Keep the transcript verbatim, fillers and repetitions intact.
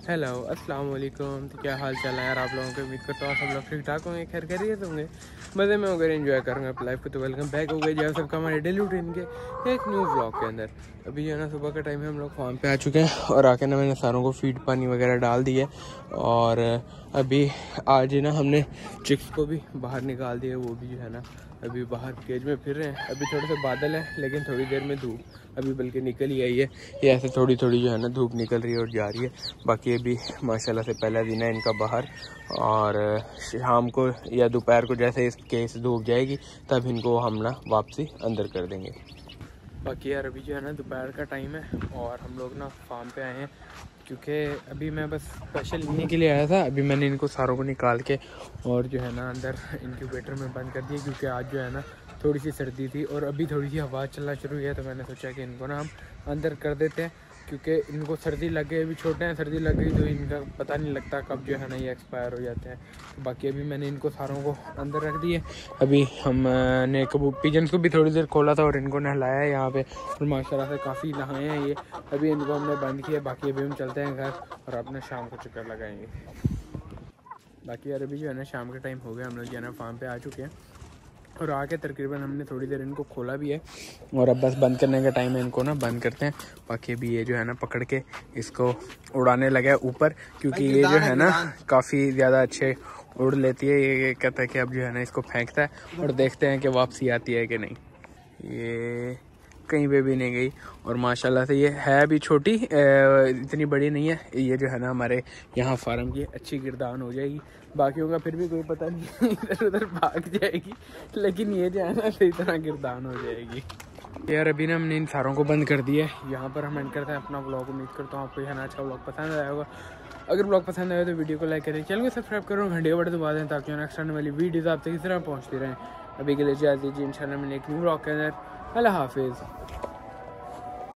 Hello अस्सलाम वालेकुम। तो क्या हाल चाल है यार आप लोगों के। उम्मीद करता हूँ सब लोग ठीक ठाक होंगे, खैर खैरियत होंगे, मज़े में होंगे, एंजॉय करूँगा अपनी लाइफ को। तो वेलकम बैक हो गए जो है सबका हमारे डेली रूटीन के एक न्यू व्लॉग के अंदर। अभी जो है ना सुबह का टाइम है, हम लोग फार्म पे आ चुके हैं और आके ना मैंने सारों को फीड पानी वगैरह डाल दिया। और अभी आज ना हमने चिक्स को भी बाहर निकाल दिया, वो भी जो है ना अभी बाहर केज में फिर रहे हैं। अभी थोड़े से बादल है लेकिन थोड़ी देर में धूप अभी बल्कि निकल ही आई है। ये ऐसे थोड़ी थोड़ी जो है ना धूप निकल रही है और जा रही है। बाकी अभी माशाल्लाह से पहला दिन है इनका बाहर, और शाम को या दोपहर को जैसे इस केस धूप जाएगी तब इनको हम ना वापसी अंदर कर देंगे। बाकी यार अभी जो है ना दोपहर का टाइम है और हम लोग ना फार्म पे आए हैं, क्योंकि अभी मैं बस स्पेशल लेने के लिए आया था। अभी मैंने इनको सारों को निकाल के और जो है ना अंदर इंक्यूबेटर में बंद कर दिया, क्योंकि आज जो है ना थोड़ी सी सर्दी थी और अभी थोड़ी सी हवा चलना शुरू हुई है। तो मैंने सोचा कि इनको ना हम अंदर कर देते हैं, क्योंकि इनको सर्दी लग गई, अभी छोटे हैं, सर्दी लग गई तो इनका पता नहीं लगता कब जो है ना ये एक्सपायर हो जाते हैं। तो बाकी अभी मैंने इनको सारों को अंदर रख दिए। अभी हमने कबू पिजन्स को भी थोड़ी देर खोला था और इनको नहलाया है यहाँ पे, और माशाल्लाह से काफ़ी नहाए हैं ये। अभी इनको हमने बंद किया, बाकी अभी हम चलते हैं घर और अपने शाम को चक्कर लगाएंगे। बाकी यार अभी जो है ना शाम का टाइम हो गया, हम लोग जो है ना फार्म पे आ चुके हैं और आके तकरीबन हमने थोड़ी देर इनको खोला भी है और अब बस बंद करने का टाइम है, इनको ना बंद करते हैं। बाकी अभी ये जो है ना पकड़ के इसको उड़ाने लगा है ऊपर, क्योंकि ये जो है ना काफ़ी ज़्यादा अच्छे उड़ लेती है। ये कहता है कि अब जो है ना इसको फेंकता है और देखते हैं कि वापसी आती है कि नहीं। ये कहीं पे भी नहीं गई और माशाल्लाह से ये है भी छोटी, इतनी बड़ी नहीं है। ये जो है ना हमारे यहाँ फार्म की अच्छी गिरदान हो जाएगी। बाकियों का फिर भी कोई पता नहीं, इधर उधर भाग जाएगी, लेकिन ये जो है ना सही तरह गिरदान हो जाएगी। यार अभी ना हमने इन सारों को बंद कर दिया है। यहाँ पर हम एंड करते हैं अपना व्लॉग। उम्मीद करता हूँ आपको यह ना अच्छा व्लॉग पसंद आया होगा। अगर ब्लॉग पसंद आए तो वीडियो को लाइक करें, चैनल को सब्सक्राइब करो, घंटे बड़े दबा दें ताकि नेक्स्ट आने वाली वीडियोज़ आप तक इस तरह पहुँचती रहें। अभी के लिए इजाज़त दीजिए, इंशाल्लाह मिलेंगे एक न्यू व्लॉग के अंदर। अल्लाह हाफिज़।